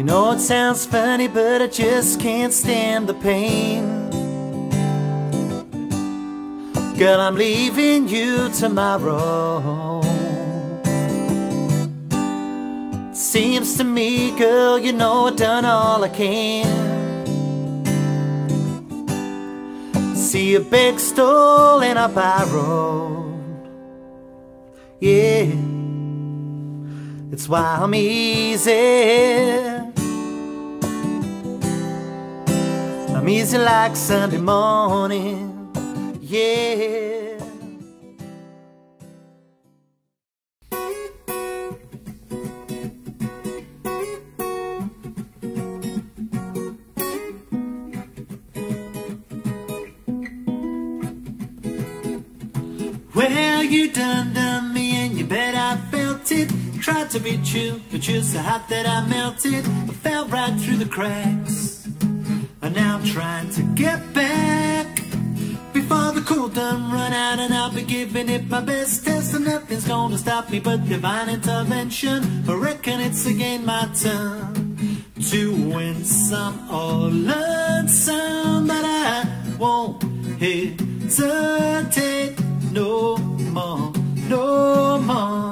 know it sounds funny, but I just can't stand the pain. Girl, I'm leaving you tomorrow. Seems to me, girl, you know I've done all I can. See a big stole and I borrowed. Yeah, it's why I'm easy. I'm easy like Sunday morning. Yeah. Well, you done me and you bet I felt it. Tried to be true, but you're so hot that I melted. I fell right through the cracks, and now I'm trying to get back before the cool done run out, and I'll be giving it my best test, and nothing's gonna stop me but divine intervention. I reckon it's again my turn to win some or learn some, but I won't hesitate no more, no more.